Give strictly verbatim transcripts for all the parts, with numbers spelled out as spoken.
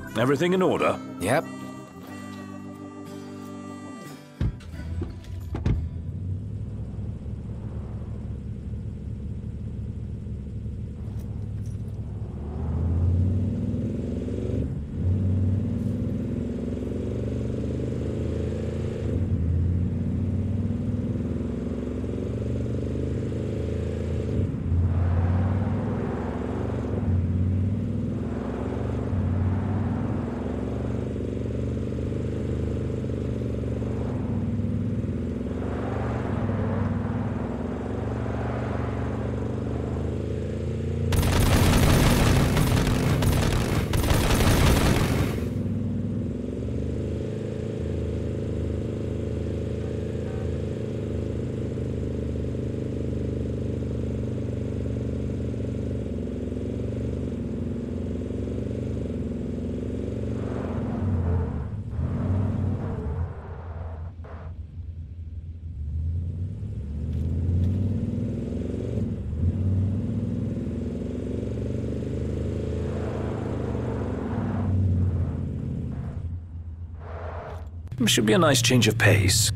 Everything in order? Yep. Should be a nice change of pace.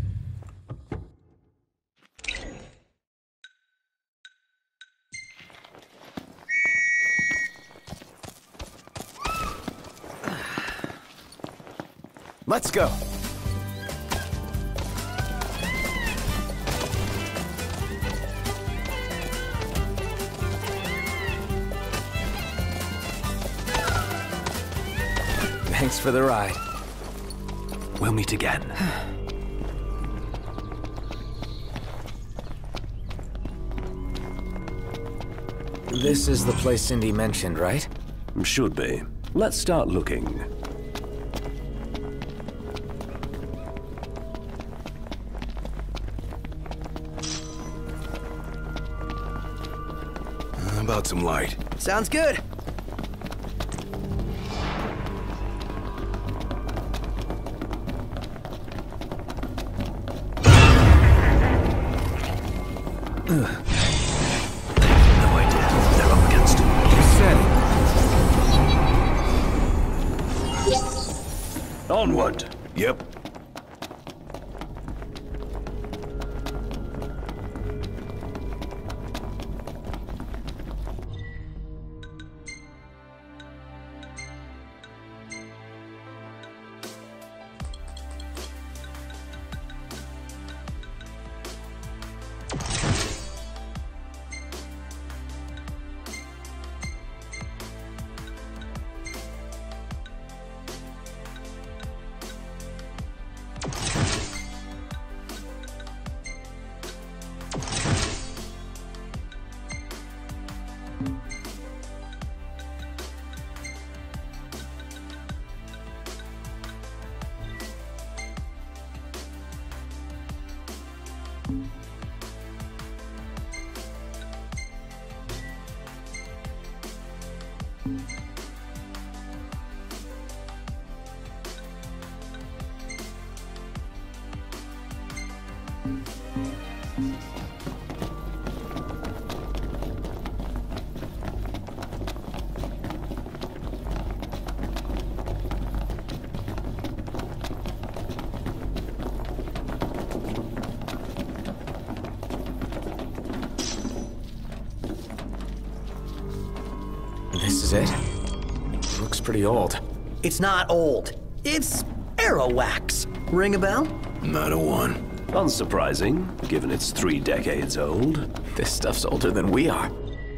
Let's go. Thanks for the ride. We'll meet again. This is the place Cindy mentioned, right? Should be. Let's start looking. How about some light? Sounds good. No idea. They're up against it. You said. Onward. Yep. This is it? Looks pretty old. It's not old. It's arrow wax. Ring a bell? Not a one. Unsurprising, given it's three decades old. This stuff's older than we are.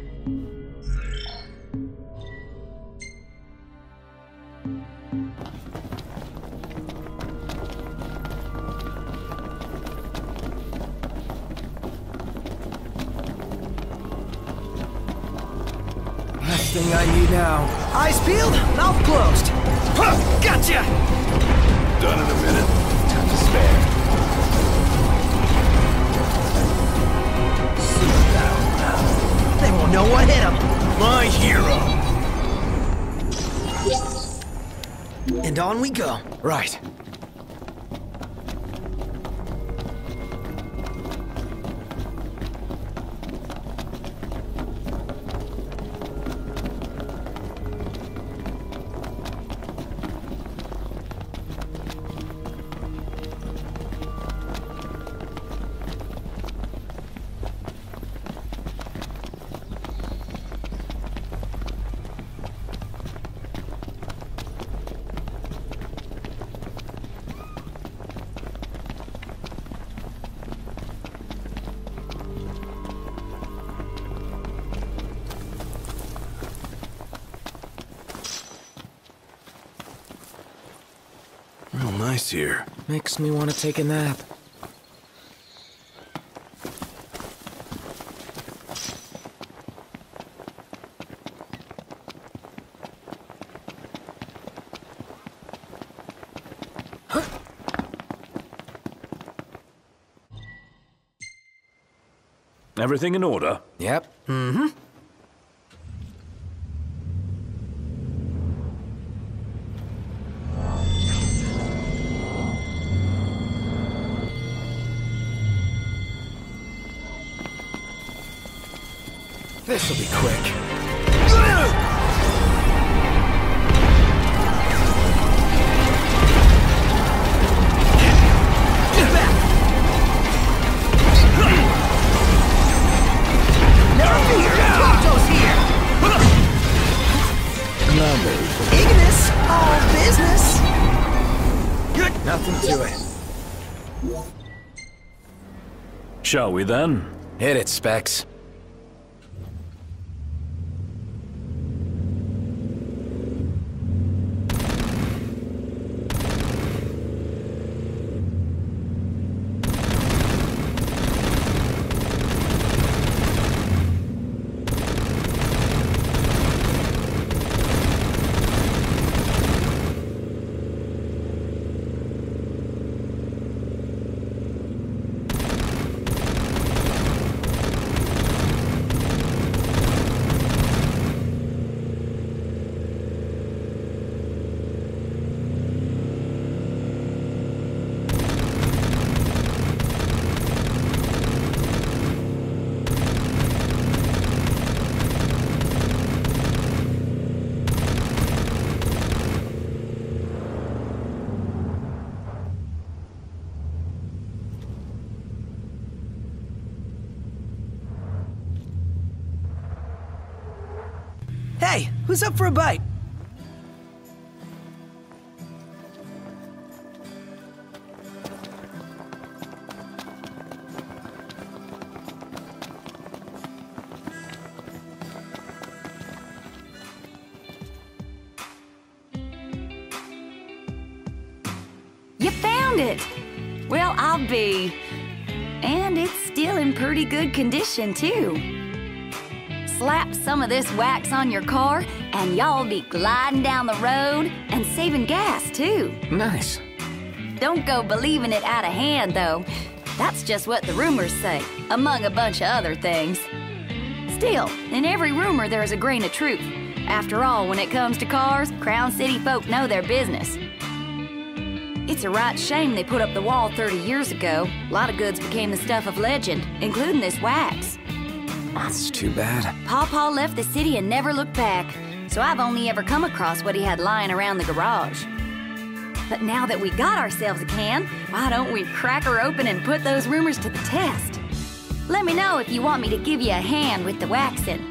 Last thing I need now. Eyes peeled, mouth closed. Huh, gotcha! Done in a minute. Time to spare. They won't know what hit them. My hero! And on we go. Right. nice here. Makes me want to take a nap. Everything in order? Yep. Mm-hmm. This'll be quick. Ignis, all business. Nothing to it. Shall we then? Hit it, Specs. Hey, who's up for a bite? You found it! Well, I'll be. And it's still in pretty good condition, too. Slap some of this wax on your car, and y'all be gliding down the road and saving gas, too. Nice. Don't go believing it out of hand, though. That's just what the rumors say, among a bunch of other things. Still, in every rumor there's a grain of truth. After all, when it comes to cars, Crown City folk know their business. It's a right shame they put up the wall thirty years ago. A lot of goods became the stuff of legend, including this wax. That's too bad. Pawpaw left the city and never looked back, so I've only ever come across what he had lying around the garage. But now that we got ourselves a can, why don't we crack her open and put those rumors to the test? Let me know if you want me to give you a hand with the waxing.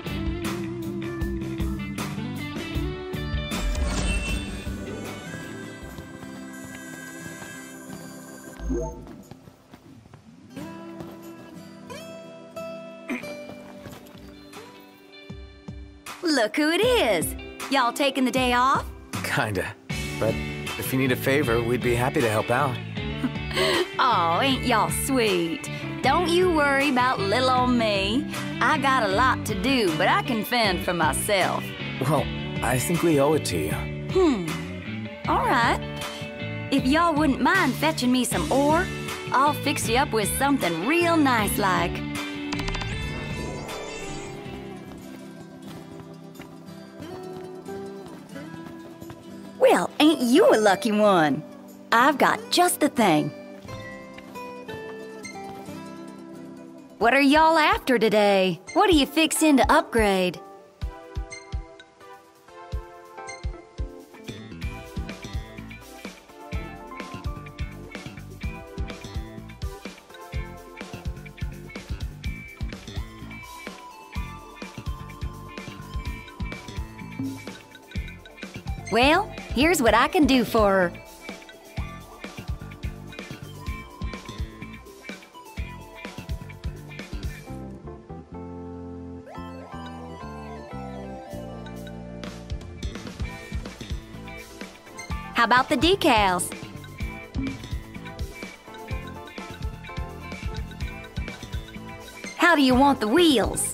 Look who it is! Y'all taking the day off? Kinda. But if you need a favor, we'd be happy to help out. Aw, ain't y'all sweet. Don't you worry about little old me. I got a lot to do, but I can fend for myself. Well, I think we owe it to you. Hmm. All right. If y'all wouldn't mind fetching me some ore, I'll fix you up with something real nice like. Well, ain't you a lucky one? I've got just the thing. What are y'all after today? What are you fixing to upgrade? Well, here's what I can do for her. How about the decals? How do you want the wheels?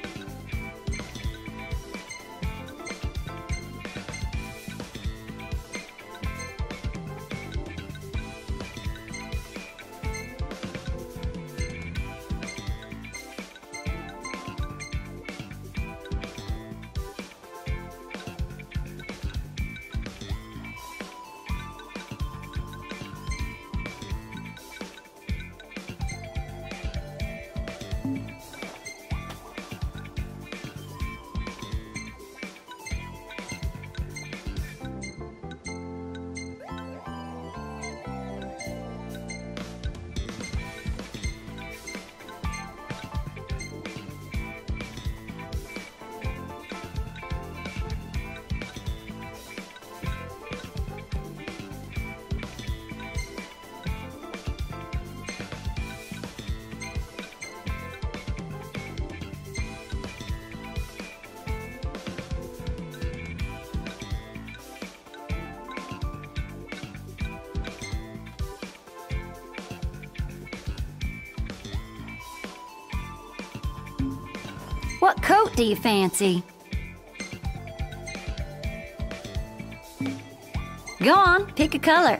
What coat do you fancy? Go on, pick a color.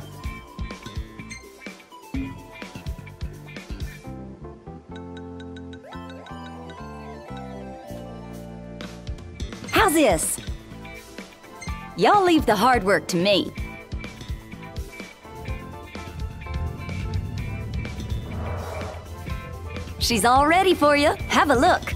How's this? Y'all leave the hard work to me. She's all ready for you. Have a look.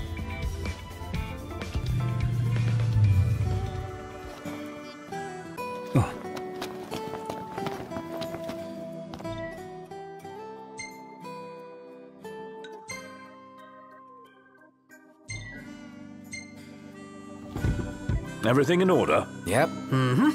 Everything in order? Yep. Mm-hmm.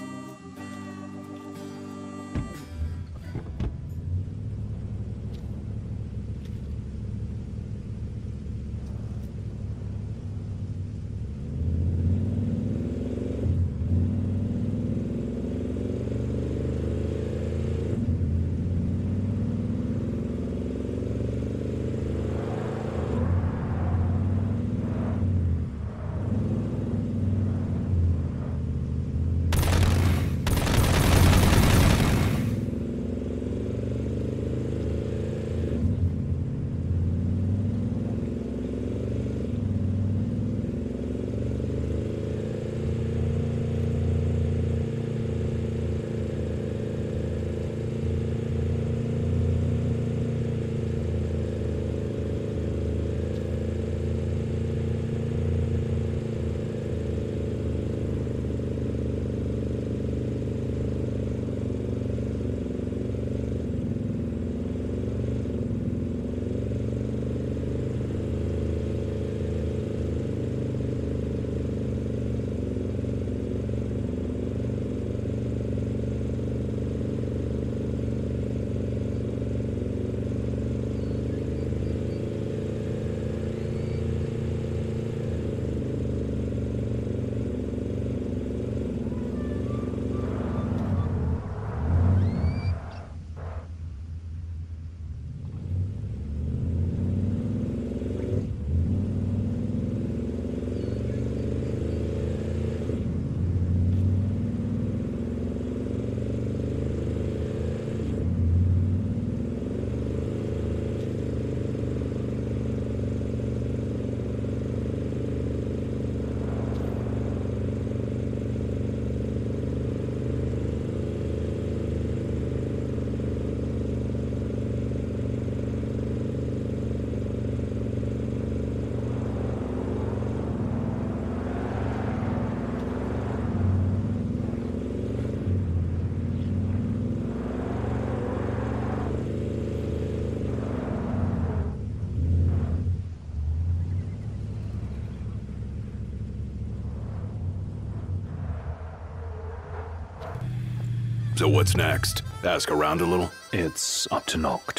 So what's next? Ask around a little? It's up to Noct.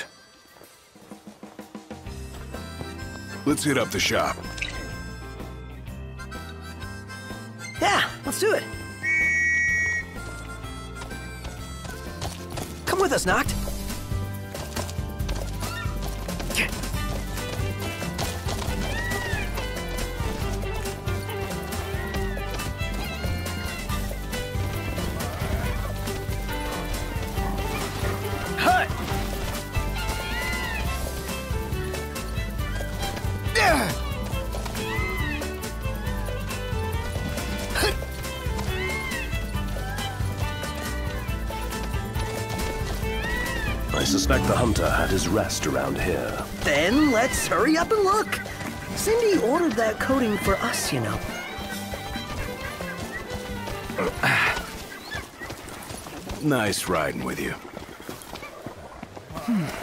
Let's hit up the shop. Yeah, let's do it. Come with us, Noct. I suspect the hunter had his rest around here. Then let's hurry up and look. Cindy ordered that coating for us, you know. Nice riding with you. Hmm.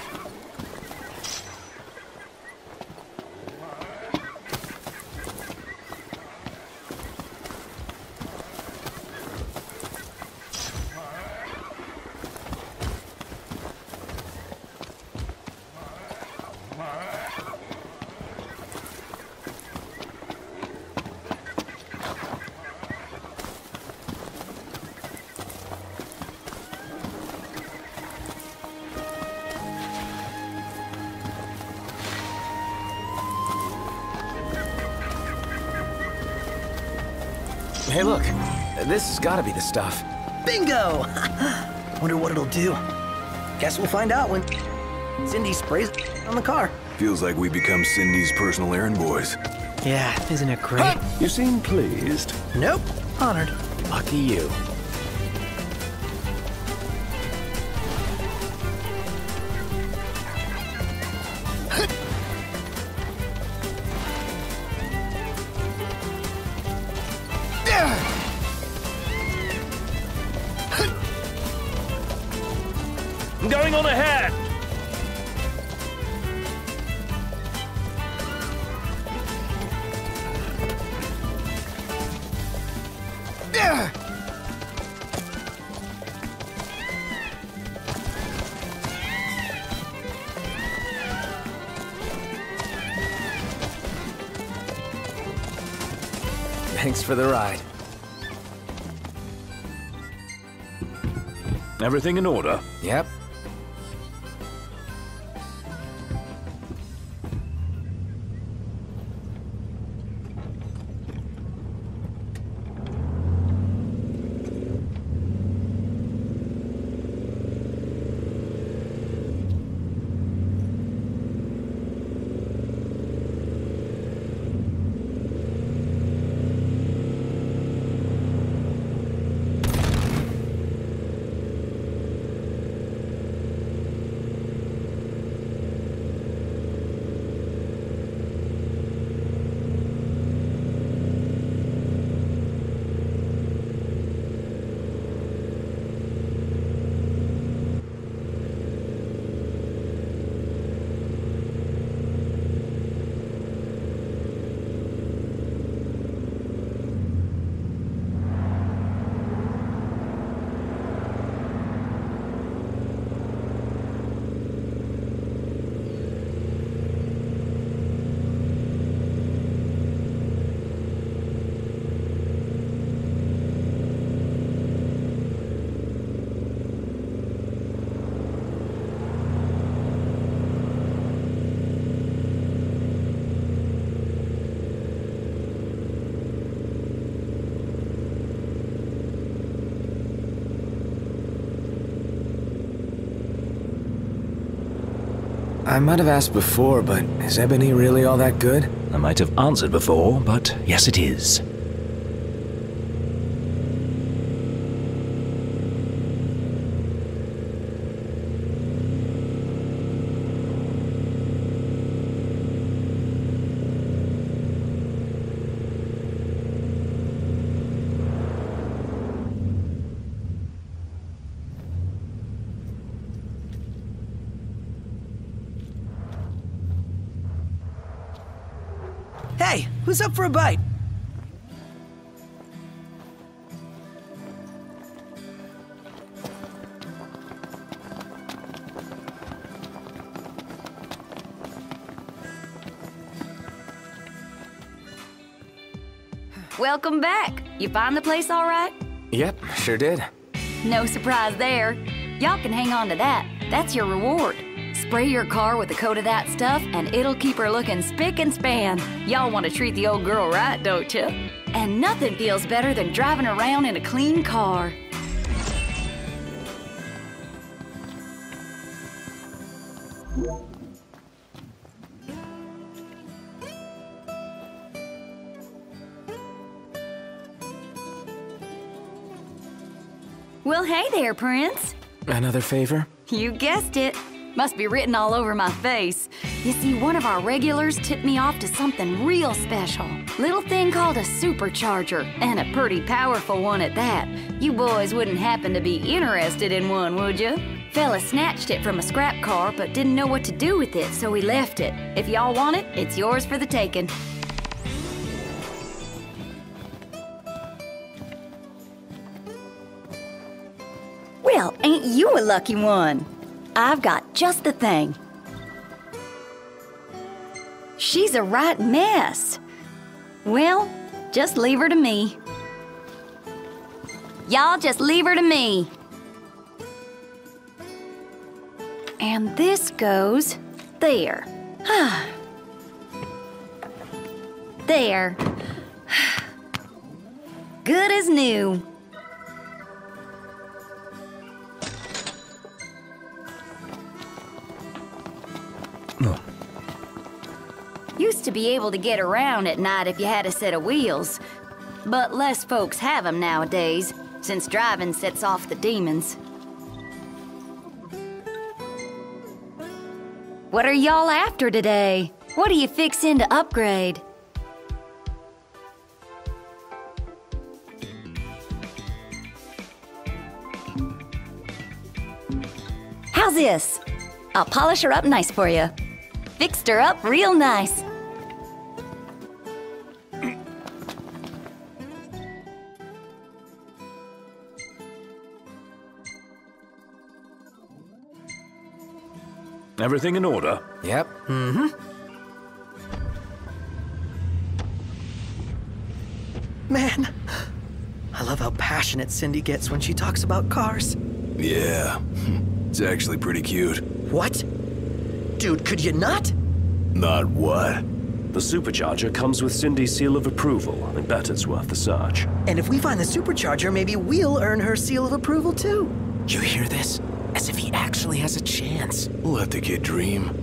Hey, look. This has got to be the stuff. Bingo! Wonder what it'll do. Guess we'll find out when Cindy sprays it on the car. Feels like we become Cindy's personal errand boys. Yeah, isn't it great? You seem pleased. Nope. Honored. Lucky you. I'm going on ahead! Thanks for the ride. Everything in order? Yep. I might have asked before, but is ebony really all that good? I might have answered before, but yes it is. Hey, who's up for a bite? Welcome back. You find the place all right? Yep, sure did. No surprise there. Y'all can hang on to that. That's your reward. Spray your car with a coat of that stuff, and it'll keep her looking spick and span. Y'all want to treat the old girl right, don't you? And nothing feels better than driving around in a clean car. Well, hey there, Prince. Another favor? You guessed it. Must be written all over my face. You see, one of our regulars tipped me off to something real special. Little thing called a supercharger, and a pretty powerful one at that. You boys wouldn't happen to be interested in one, would you? Fella snatched it from a scrap car, but didn't know what to do with it, so he left it. If y'all want it, it's yours for the taking. Well, ain't you a lucky one? I've got just the thing. She's a right mess. Well, just leave her to me. Y'all just leave her to me. And this goes there. There. Good as new. Used to be able to get around at night if you had a set of wheels. But less folks have them nowadays, since driving sets off the demons. What are y'all after today? What are you fixin' to upgrade? How's this? I'll polish her up nice for you. Fixed her up real nice. Everything in order? Yep. Mm-hmm. Man, I love how passionate Cindy gets when she talks about cars. Yeah, it's actually pretty cute. What? Dude, could you not? Not what? The supercharger comes with Cindy's seal of approval. I bet it's worth the search. And if we find the supercharger, maybe we'll earn her seal of approval too. You hear this? As if he actually has a chance. Let the kid dream.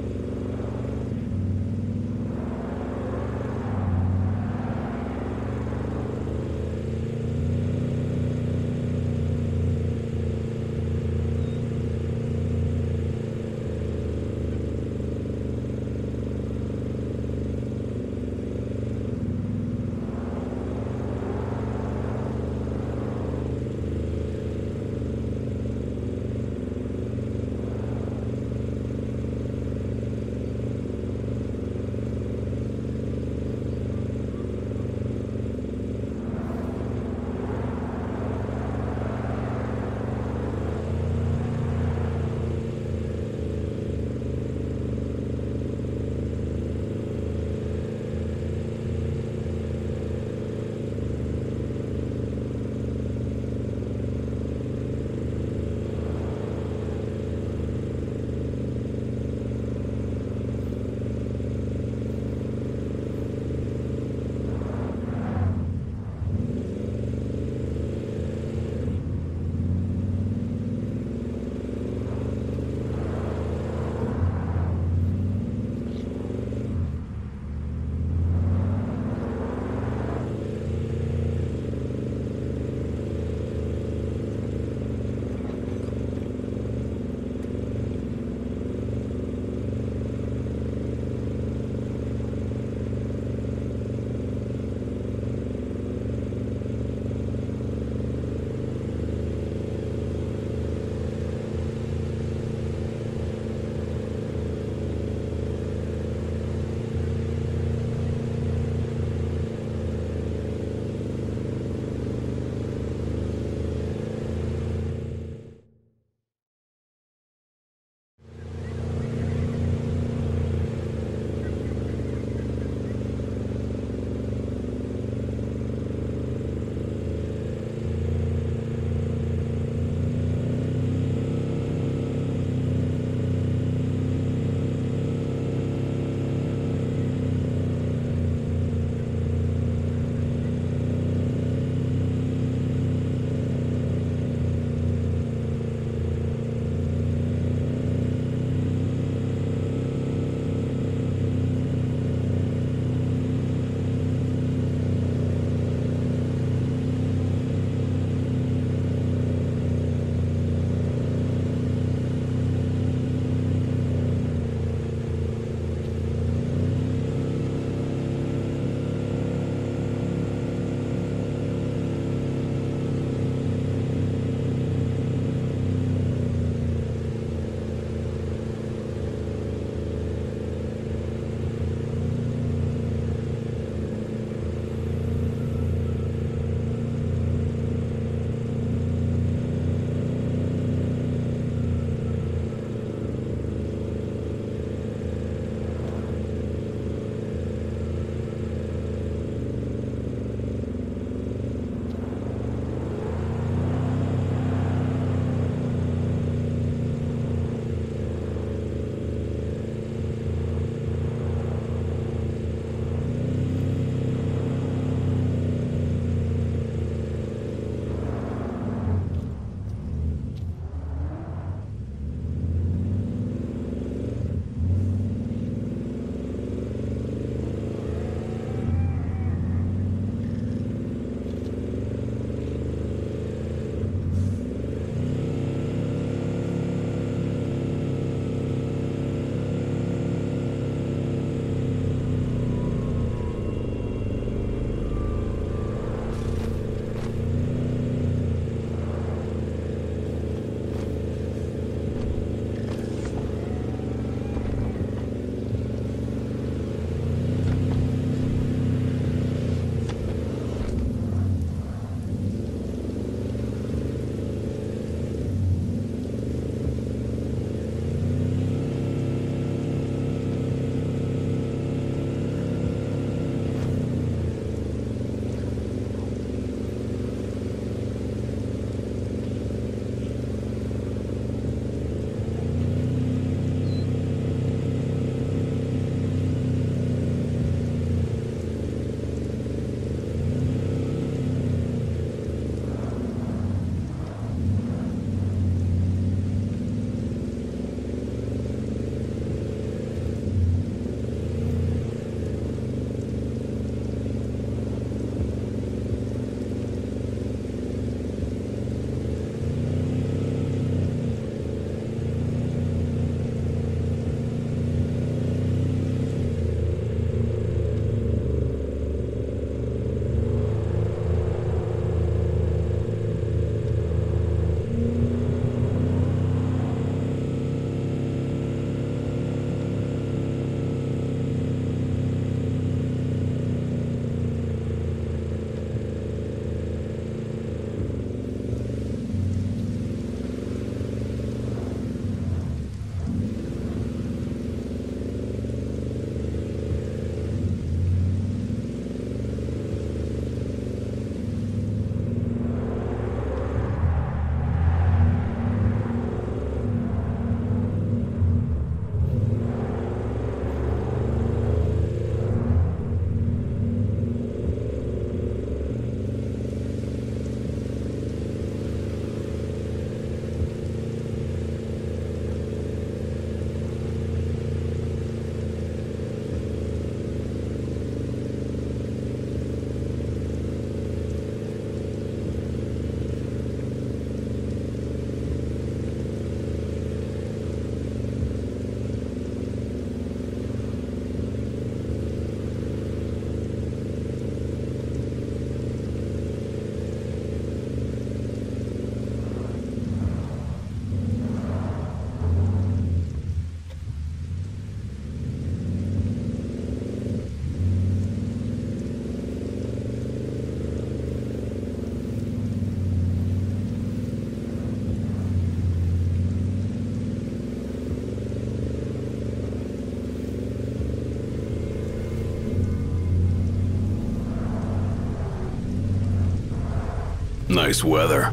Nice weather.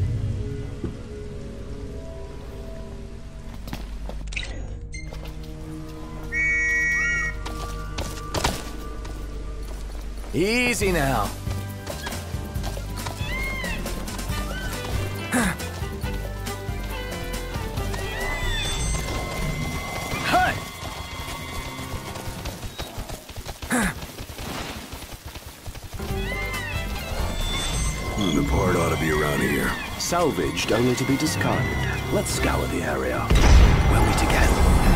Easy now. The part ought to be around here. Salvaged only to be discarded. Let's scour the area. We'll meet again.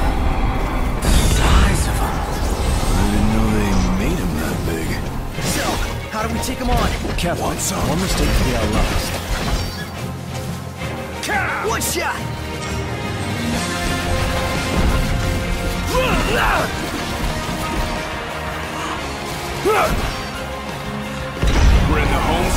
Size of them. I didn't know they made him that big. So, how do we take them on? Careful. Want some? One mistake to be our last. One shot! We're in the home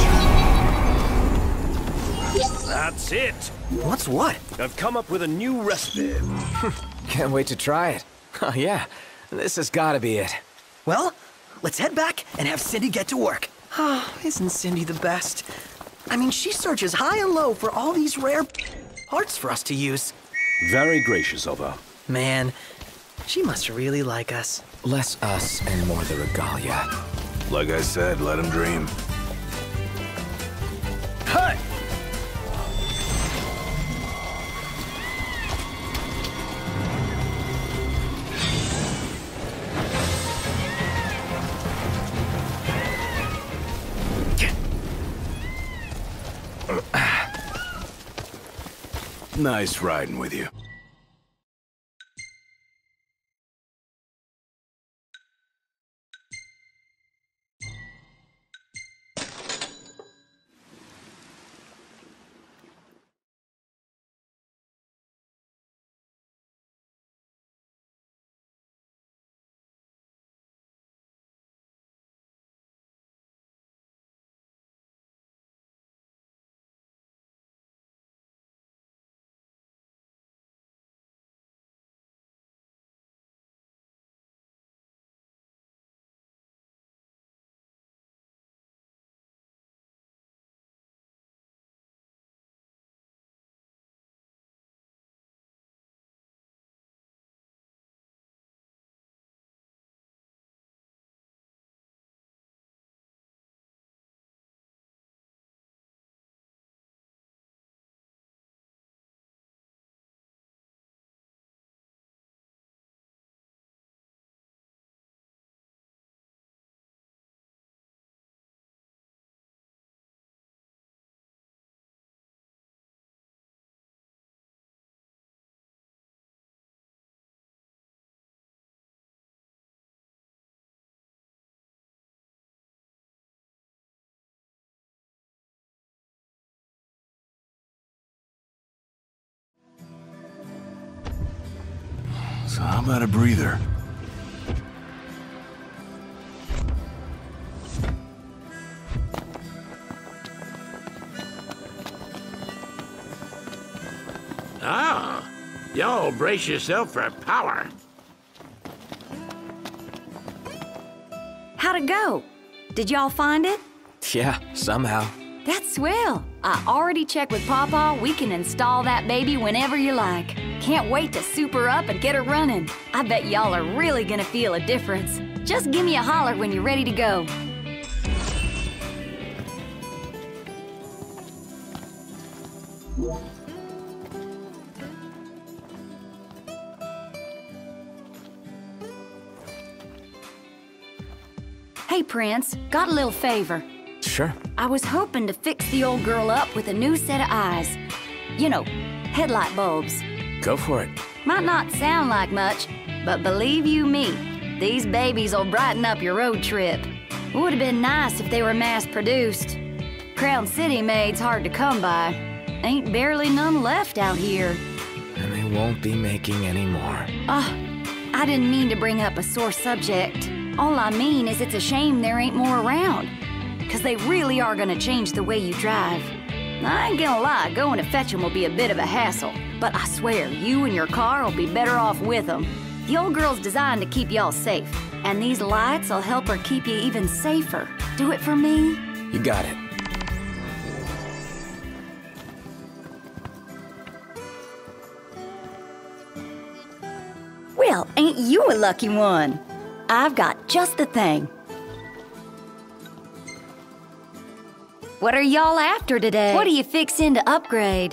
stretch. That's it! What's what? I've come up with a new recipe. Can't wait to try it. Oh, yeah. This has got to be it. Well, let's head back and have Cindy get to work. Oh, isn't Cindy the best? I mean, she searches high and low for all these rare parts for us to use. Very gracious of her. Man, she must really like us. Less us and more the regalia. Like I said, let him dream. Hey! Nice riding with you. So how about a breather? Ah, y'all brace yourself for power. How'd it go? Did y'all find it? Yeah, somehow. That's swell. I already checked with Pawpaw. We can install that baby whenever you like. Can't wait to soup her up and get her running. I bet y'all are really gonna feel a difference. Just give me a holler when you're ready to go. Hey, Prince, got a little favor. Sure. I was hoping to fix the old girl up with a new set of eyes. You know, headlight bulbs. Go for it. Might not sound like much, but believe you me, these babies will brighten up your road trip. Would have been nice if they were mass-produced. Crown City made's hard to come by. Ain't barely none left out here. And they won't be making any more. Ah, oh, I didn't mean to bring up a sore subject. All I mean is it's a shame there ain't more around. Cause they really are gonna change the way you drive. I ain't gonna lie, going to fetch them will be a bit of a hassle. But I swear, you and your car will be better off with them. The old girl's designed to keep y'all safe. And these lights will help her keep you even safer. Do it for me? You got it. ain't you a lucky one? I've got just the thing. What are y'all after today? What are you fixin' to upgrade?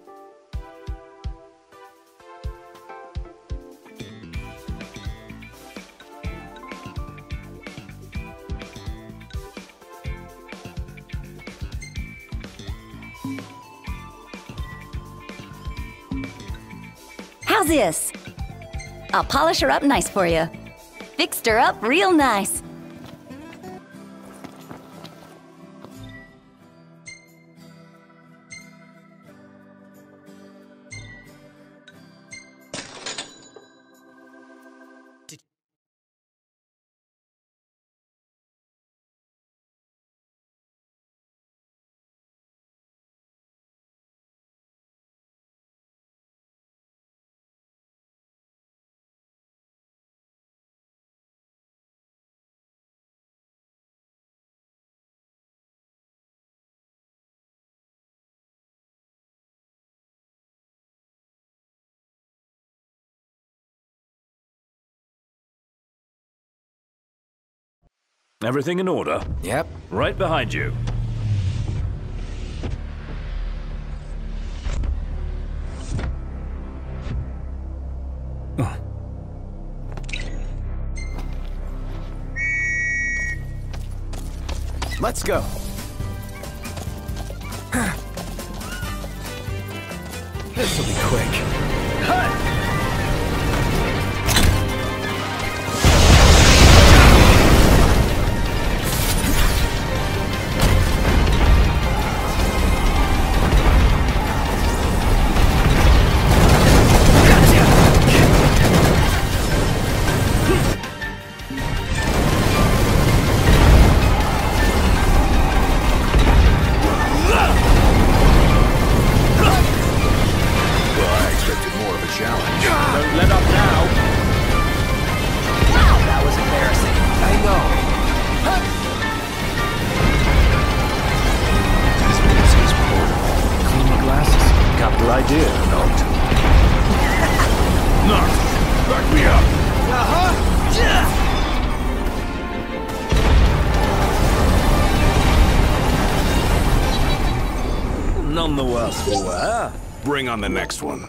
How's this? I'll polish her up nice for you. Fixed her up real nice. Everything in order? Yep. Right behind you. Let's go. This'll be quick. Idea, Noct. Noct, back me up. None the worse for wear. Bring on the next one.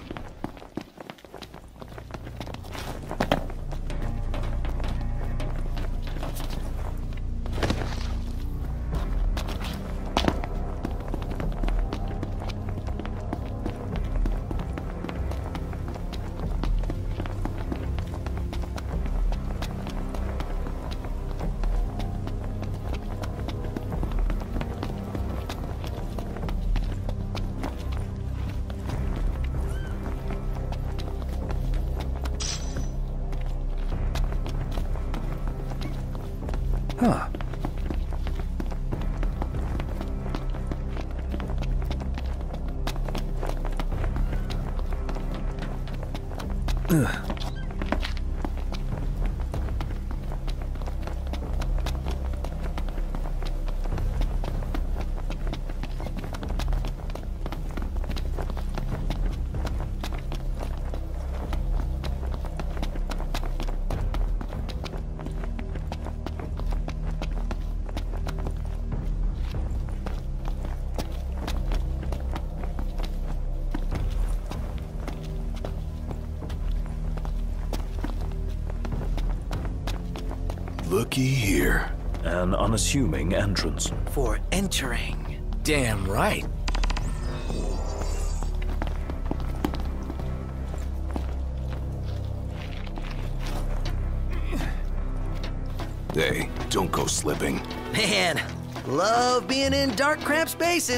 Huh. Ugh. Looky here. An unassuming entrance. For entering. Damn right. Hey, don't go slipping. Man, love being in dark, cramped spaces.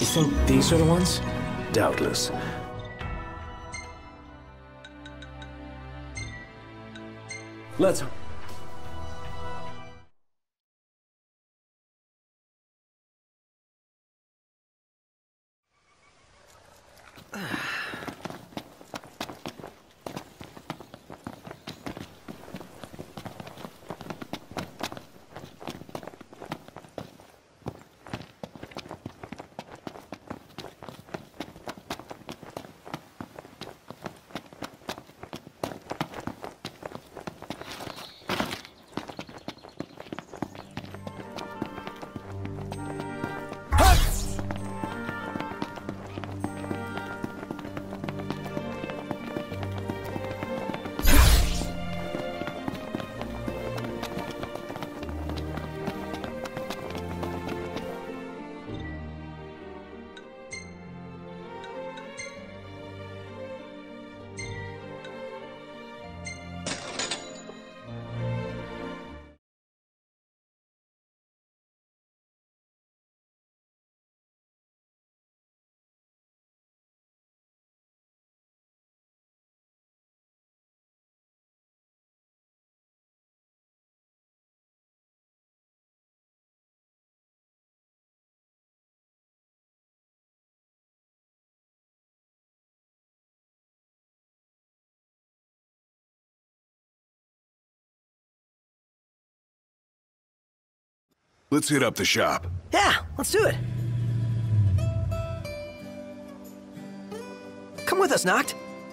think these are the ones? Doubtless. Let's... Let's hit up the shop. Yeah, let's do it. Come with us, Noct.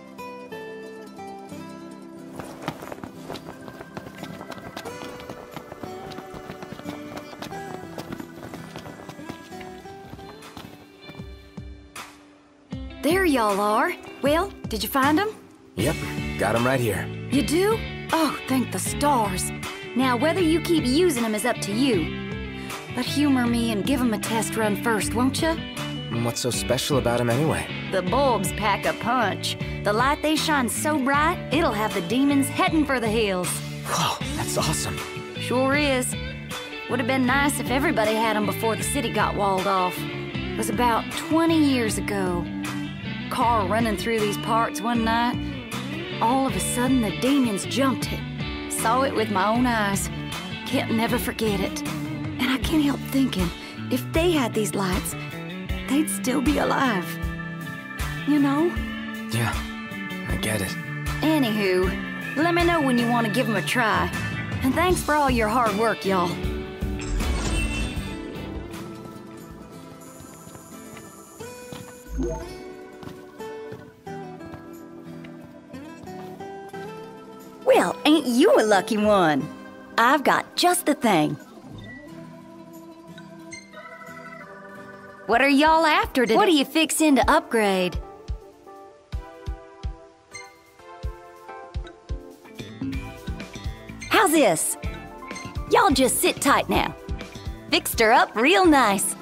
There y'all are. Well, did you find them? Yep, got them right here. You do? Oh, thank the stars. Now, whether you keep using them is up to you. But humor me and give them a test run first, won't you? What's so special about them anyway? The bulbs pack a punch. The light they shine so bright, it'll have the demons heading for the hills. Whoa, that's awesome. Sure is. Would have been nice if everybody had them before the city got walled off. It was about twenty years ago. Car running through these parts one night. All of a sudden, the demons jumped it. Saw it with my own eyes. Can't never forget it. And I can't help thinking, if they had these lights, they'd still be alive. You know? Yeah, I get it. Anywho, let me know when you want to give them a try. And thanks for all your hard work, y'all. Well, ain't you a lucky one? I've got just the thing. What are y'all after today? What are you fixing to upgrade? How's this? Y'all just sit tight now. Fixed her up real nice.